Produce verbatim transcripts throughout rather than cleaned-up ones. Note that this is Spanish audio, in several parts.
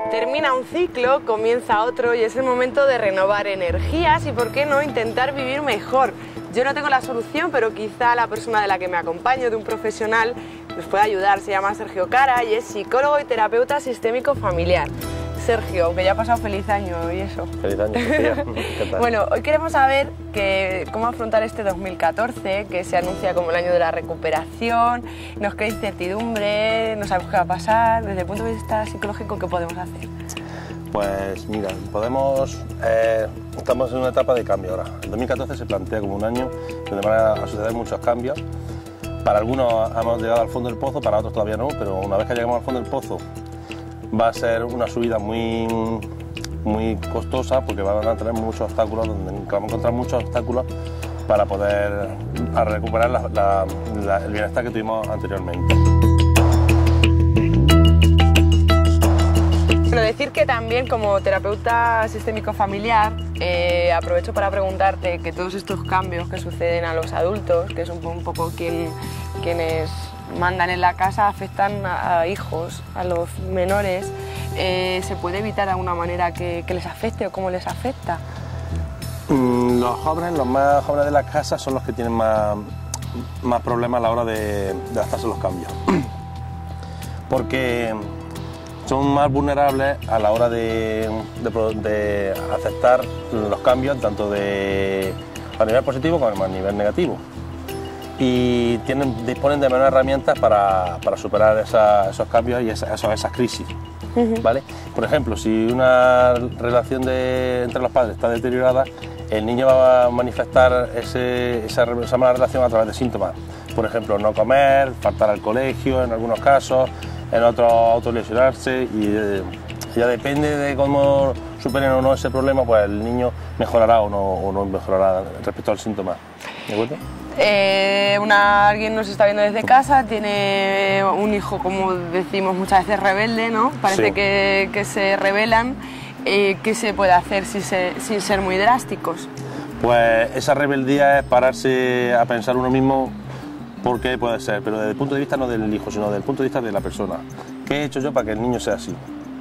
Termina un ciclo, comienza otro y es el momento de renovar energías y, por qué no, intentar vivir mejor. Yo no tengo la solución, pero quizá la persona de la que me acompaño, de un profesional, nos puede ayudar. Se llama Sergio Cara y es psicólogo y terapeuta sistémico familiar. Sergio, aunque ya ha pasado feliz año y eso. Feliz año, Sofía. ¿Qué tal? Bueno, hoy queremos saber que, cómo afrontar este dos mil catorce, que se anuncia como el año de la recuperación, nos crea incertidumbre, no sabemos qué va a pasar. Desde el punto de vista psicológico, ¿qué podemos hacer? Pues mira, podemos, eh, estamos en una etapa de cambio ahora. El dos mil catorce se plantea como un año donde van a suceder muchos cambios. Para algunos hemos llegado al fondo del pozo, para otros todavía no, pero una vez que llegamos al fondo del pozo va a ser una subida muy, muy costosa porque van a tener muchos obstáculos, donde vamos a encontrar muchos obstáculos para poder a recuperar la, la, la, el bienestar que tuvimos anteriormente. Bueno, decir que también como terapeuta sistémico familiar eh, aprovecho para preguntarte que todos estos cambios que suceden a los adultos, que son un poco quien, quienes mandan en la casa, afectan a, a hijos, a los menores, eh, ¿se puede evitar de alguna manera que, que les afecte o cómo les afecta? Mm, los jóvenes, los más jóvenes de la casa son los que tienen más, más problemas a la hora de, de adaptarse a los cambios. Porque son más vulnerables a la hora de, de, de aceptar los cambios, tanto de, a nivel positivo como a nivel negativo. Y tienen, disponen de menos herramientas para, para superar esa, esos cambios y esa, esas, esas crisis. Uh-huh. ¿Vale? Por ejemplo, si una relación de, entre los padres está deteriorada, el niño va a manifestar ese, esa, esa mala relación a través de síntomas. Por ejemplo, no comer, faltar al colegio en algunos casos, en otros autolesionarse, y eh, ya depende de cómo superen o no ese problema, pues el niño mejorará o no, o no mejorará respecto al síntoma. ¿De acuerdo? Eh, una, alguien nos está viendo desde casa, tiene un hijo, como decimos muchas veces, rebelde, ¿no? Parece sí. que, que se rebelan. Eh, ¿Qué se puede hacer sin ser, sin ser muy drásticos? Pues esa rebeldía es pararse a pensar uno mismo por qué puede ser, pero desde el punto de vista no del hijo, sino desde el punto de vista de la persona. ¿Qué he hecho yo para que el niño sea así?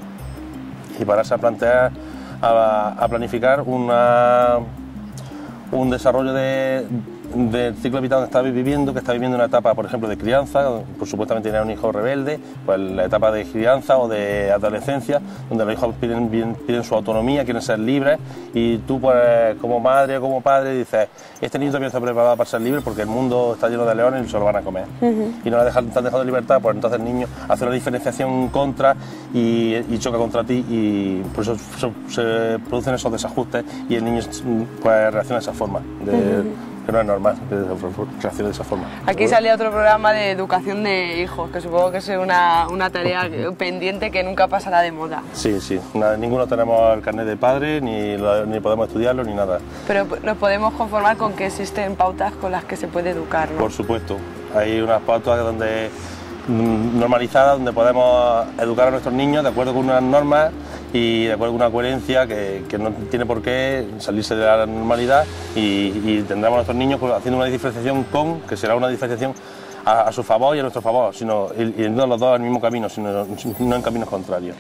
Y pararse a plantear, a, a planificar una, un desarrollo de, del ciclo vital donde está viviendo, que está viviendo una etapa, por ejemplo, de crianza, por supuestamente tiene un hijo rebelde, pues la etapa de crianza o de adolescencia, donde los hijos piden, piden su autonomía, quieren ser libres, y tú, pues, como madre o como padre, dices, este niño también está preparado para ser libre porque el mundo está lleno de leones y se lo van a comer. Uh-huh. Y no le dejan, te han dejado de libertad, pues entonces el niño hace una diferenciación contra y, y choca contra ti, y por eso se, se producen esos desajustes y el niño, pues, reacciona de esa forma. De, uh-huh. Que no es normal que reaccione de esa forma. Aquí salía otro programa de educación de hijos, que supongo que es una, una tarea pendiente que nunca pasará de moda. Sí, sí, nada, ninguno tenemos el carnet de padre, ni, ni podemos estudiarlo, ni nada. Pero nos podemos conformar con que existen pautas con las que se puede educar, ¿no? Por supuesto, hay unas pautas donde, normalizadas, donde podemos educar a nuestros niños de acuerdo con unas normas y de acuerdo con una coherencia que, que no tiene por qué salirse de la normalidad, y, y tendremos a nuestros niños haciendo una diferenciación con, que será una diferenciación a, a su favor y a nuestro favor, sino, y, y no los dos al mismo camino, sino no en caminos contrarios.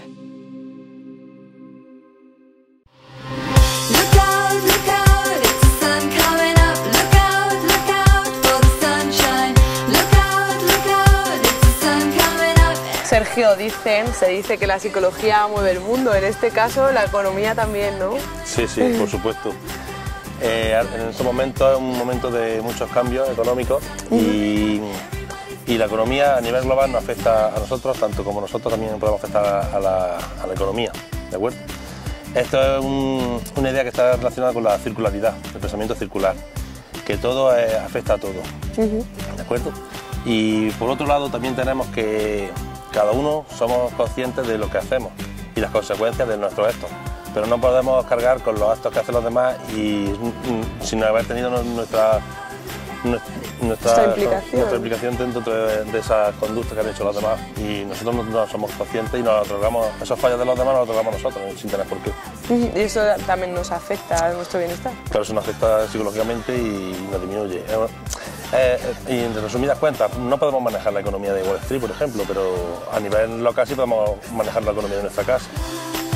Sergio, dicen, se dice que la psicología mueve el mundo, en este caso la economía también, ¿no? Sí, sí, por supuesto. Eh, en este momento es un momento de muchos cambios económicos, y, y la economía a nivel global nos afecta a nosotros, tanto como nosotros también podemos afectar a la, a la economía, ¿de acuerdo? Esto es un, una idea que está relacionada con la circularidad, el pensamiento circular, que todo eh, afecta a todo, uh-huh. ¿de acuerdo? Y por otro lado también tenemos que cada uno somos conscientes de lo que hacemos y las consecuencias de nuestros actos, pero no podemos cargar con los actos que hacen los demás y sin haber tenido nuestra, nuestra, implicación. nuestra implicación dentro de, de esas conductas que han hecho los demás, y nosotros no, no somos conscientes y nos otorgamos esos fallos de los demás, nos los otorgamos nosotros sin tener por qué. Y eso también nos afecta a nuestro bienestar. Claro, eso nos afecta psicológicamente y nos disminuye. Eh, y en resumidas cuentas, no podemos manejar la economía de Wall Street, por ejemplo, pero a nivel local sí podemos manejar la economía de nuestra casa.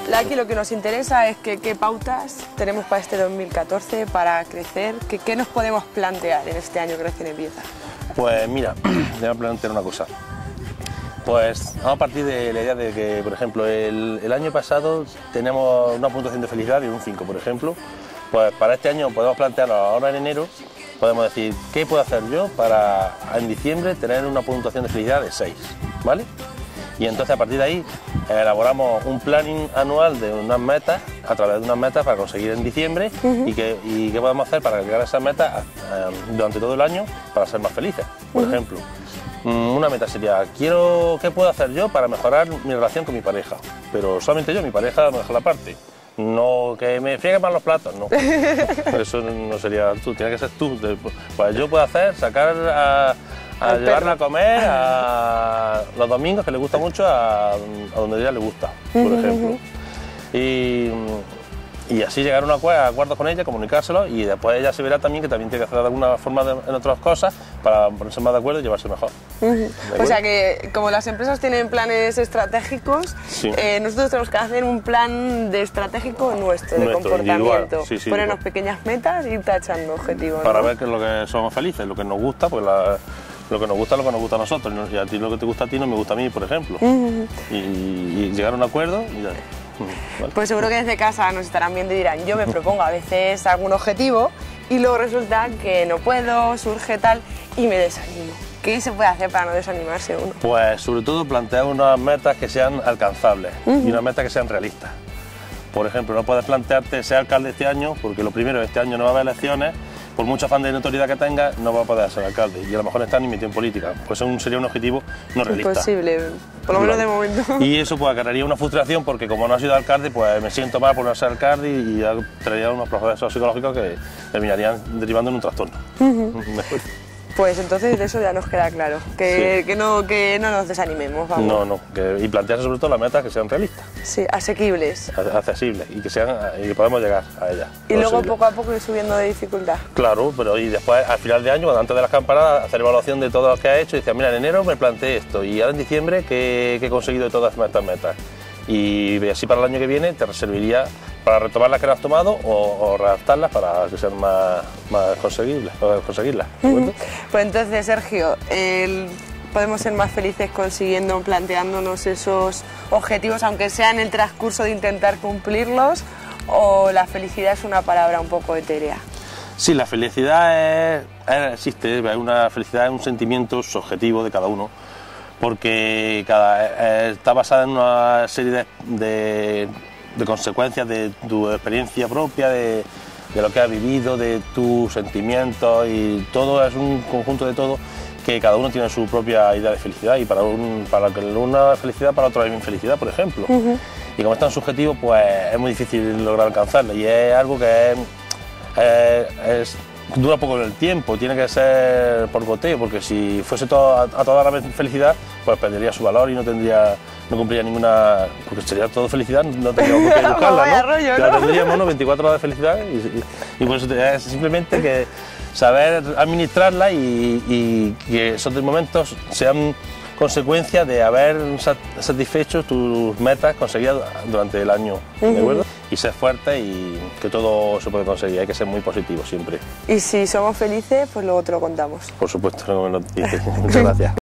Aquí lo que nos interesa es que, qué pautas tenemos para este dos mil catorce para crecer, que, qué nos podemos plantear en este año que recién empieza. Pues mira, te voy a plantear una cosa. Pues vamos a partir de la idea de que, por ejemplo, el, el año pasado tenemos una puntuación de felicidad de un cinco, por ejemplo. Pues para este año podemos plantearnos ahora en enero, podemos decir, ¿qué puedo hacer yo para en diciembre tener una puntuación de felicidad de seis? ¿Vale? Y entonces a partir de ahí elaboramos un planning anual de unas metas, a través de unas metas para conseguir en diciembre. Uh-huh. y, que, y qué podemos hacer para llegar a esas metas eh, durante todo el año para ser más felices. Por uh-huh. ejemplo, una meta sería, quiero, ¿qué puedo hacer yo para mejorar mi relación con mi pareja? Pero solamente yo, mi pareja me deja la parte. No que me friegue más los platos, no. Eso no sería tú, tiene que ser tú. Pues yo puedo hacer, sacar a... a llevarla a comer a los domingos, que le gusta mucho, a, a donde a ella le gusta, por uh-huh. ejemplo. Y, y así llegar a un acuerdo con ella, comunicárselo, y después ella se verá también que también tiene que hacer de alguna forma de, en otras cosas para ponerse más de acuerdo y llevarse mejor. Uh-huh. O sea que como las empresas tienen planes estratégicos, sí. eh, nosotros tenemos que hacer un plan de estratégico nuestro, de nuestro, comportamiento, sí, sí, ponernos pues, pequeñas metas y ir tachando objetivos. Para ¿no? ver qué es lo que somos felices, lo que nos gusta, pues la... lo que nos gusta es lo que nos gusta a nosotros, y a ti lo que te gusta a ti no me gusta a mí, por ejemplo. Uh-huh. y, y llegar a un acuerdo y ya. Vale. Pues seguro que desde casa nos estarán viendo y dirán, yo me propongo a veces algún objetivo y luego resulta que no puedo, surge tal y me desanimo. ¿Qué se puede hacer para no desanimarse uno? Pues sobre todo plantear unas metas que sean alcanzables uh-huh. y unas metas que sean realistas. Por ejemplo, no puedes plantearte ser alcalde este año, porque lo primero, este año no va a haber elecciones. Por mucho afán de notoriedad que tenga, no va a poder ser alcalde y a lo mejor está ni metido en política. Pues eso sería un objetivo no realista. Imposible, por lo menos de momento. Y eso pues acarrearía una frustración porque como no ha sido alcalde, pues me siento mal por no ser alcalde y ya traería unos procesos psicológicos que terminarían derivando en un trastorno. Uh-huh. Pues entonces de eso ya nos queda claro, que, sí. que, no, que no nos desanimemos, vamos. No, no, que, y plantearse sobre todo las metas que sean realistas. Sí, asequibles. Accesibles y que, sean, y que podamos llegar a ellas. Y luego poco a poco ir subiendo de dificultad. Claro, pero y después al final de año, antes de las campanadas, hacer evaluación de todo lo que has hecho y decir, mira, en enero me planteé esto y ahora en diciembre, ¿qué, qué he conseguido de todas estas metas? Y así para el año que viene te serviría para retomar las que no has tomado o, o redactarlas para que sean más, más conseguibles, para conseguirlas. Uh-huh. Pues entonces, Sergio, el, podemos ser más felices consiguiendo, planteándonos esos objetivos, aunque sea en el transcurso de intentar cumplirlos, o la felicidad es una palabra un poco etérea. Sí, la felicidad es, es, existe, es una felicidad es un sentimiento subjetivo de cada uno, porque cada, eh, está basada en una serie de, de, de consecuencias de tu experiencia propia, de, de lo que has vivido, de tus sentimientos, y todo es un conjunto de todo que cada uno tiene su propia idea de felicidad, y para, un, para que una es felicidad, para otro es infelicidad, por ejemplo. Uh-huh. Y como es tan subjetivo, pues es muy difícil lograr alcanzarlo, y es algo que es, es, es dura poco en el tiempo, tiene que ser por goteo, porque si fuese todo, a, a toda la vez felicidad, pues perdería su valor y no tendría, no cumpliría ninguna, porque sería todo felicidad, no tendríamos por qué buscarla, ¿no? Rollo, ya ¿no? tendríamos, ¿no?, veinticuatro horas de felicidad y, y, y pues es simplemente que saber administrarla y, y que esos momentos sean consecuencia de haber satisfecho tus metas conseguidas durante el año, ¿de acuerdo? Uh-huh. Y ser fuerte y que todo se puede conseguir, hay que ser muy positivo siempre. Y si somos felices, pues luego te lo contamos. Por supuesto, no me lo dices. Muchas gracias.